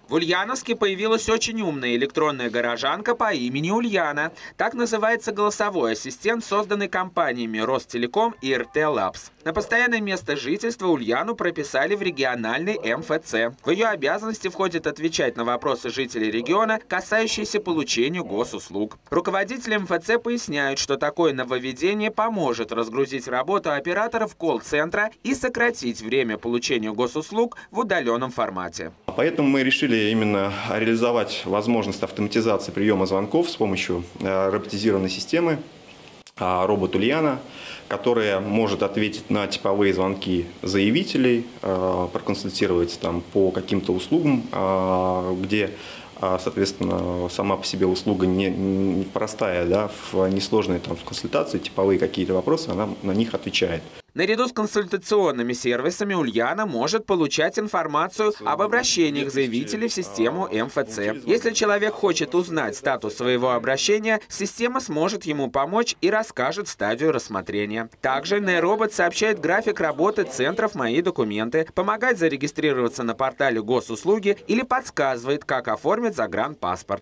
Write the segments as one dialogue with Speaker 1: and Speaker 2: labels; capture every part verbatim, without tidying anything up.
Speaker 1: В Ульяновске появилась очень умная электронная горожанка по имени Ульяна. Так называется голосовой ассистент, созданный компаниями Ростелеком и эр тэ Labs. На постоянное место жительства Ульяну прописали в региональный эм эф цэ. В ее обязанности входит отвечать на вопросы жителей региона, касающиеся получения госуслуг. Руководители эм эф цэ поясняют, что такое нововведение поможет разгрузить работу операторов колл-центра и сократить время получения госуслуг в удаленном формате.
Speaker 2: Поэтому мы решили именно реализовать возможность автоматизации приема звонков с помощью роботизированной системы робот Ульяна, которая может ответить на типовые звонки заявителей, проконсультировать там по каким-то услугам, где, соответственно, сама по себе услуга не, не простая, да, в несложной там в консультации, типовые какие-то вопросы, она на них отвечает.
Speaker 1: Наряду с консультационными сервисами Ульяна может получать информацию об обращениях заявителей в систему эм эф цэ. Если человек хочет узнать статус своего обращения, система сможет ему помочь и расскажет стадию рассмотрения. Также нейробот сообщает график работы центров «Мои документы», помогает зарегистрироваться на портале госуслуги или подсказывает, как оформить загранпаспорт.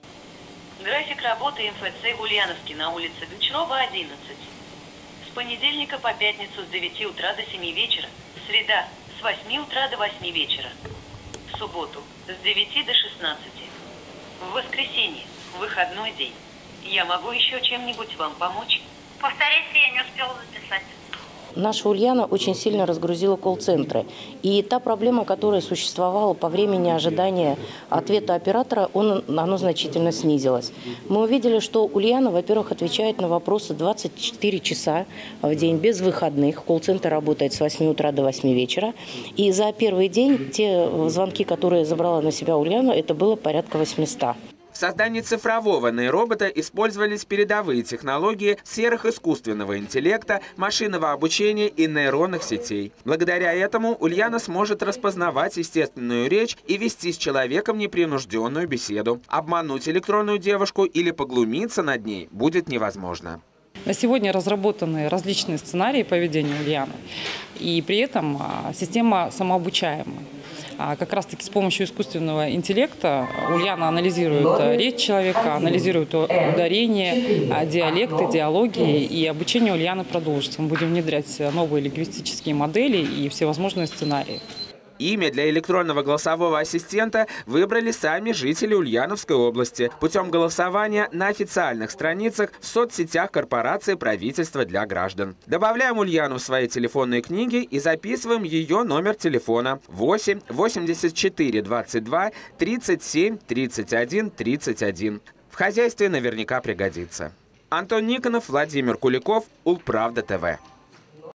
Speaker 3: График работы эм эф цэ в Ульяновске на улице Гончарова, одиннадцать. С понедельника по пятницу с девяти утра до семи вечера, среда с восьми утра до восьми вечера, в субботу с девяти до шестнадцати, в воскресенье, выходной день. Я могу еще чем-нибудь вам помочь?
Speaker 4: Повторите, я не успела записать.
Speaker 5: Наша Ульяна очень сильно разгрузила колл-центры. И та проблема, которая существовала по времени ожидания ответа оператора, он, оно значительно снизилось. Мы увидели, что Ульяна, во-первых, отвечает на вопросы двадцать четыре часа в день, без выходных. Колл-центр работает с восьми утра до восьми вечера. И за первый день те звонки, которые забрала на себя Ульяна, это было порядка восьмисот.
Speaker 1: В создании цифрового нейробота использовались передовые технологии в сферах искусственного интеллекта, машинного обучения и нейронных сетей. Благодаря этому Ульяна сможет распознавать естественную речь и вести с человеком непринужденную беседу. Обмануть электронную девушку или поглумиться над ней будет невозможно.
Speaker 6: На сегодня разработаны различные сценарии поведения Ульяны, и при этом система самообучаемая. Как раз-таки с помощью искусственного интеллекта Ульяна анализирует речь человека, анализирует ударение, диалекты, диалоги, и обучение Ульяны продолжится. Мы будем внедрять новые лингвистические модели и всевозможные сценарии.
Speaker 1: Имя для электронного голосового ассистента выбрали сами жители Ульяновской области путем голосования на официальных страницах в соцсетях корпорации правительства для граждан. Добавляем Ульяну в свои телефонные книги и записываем ее номер телефона восемь восемьдесят четыре двадцать два тридцать семь тридцать один тридцать один. В хозяйстве наверняка пригодится. Антон Никонов, Владимир Куликов, Улправда тэ вэ.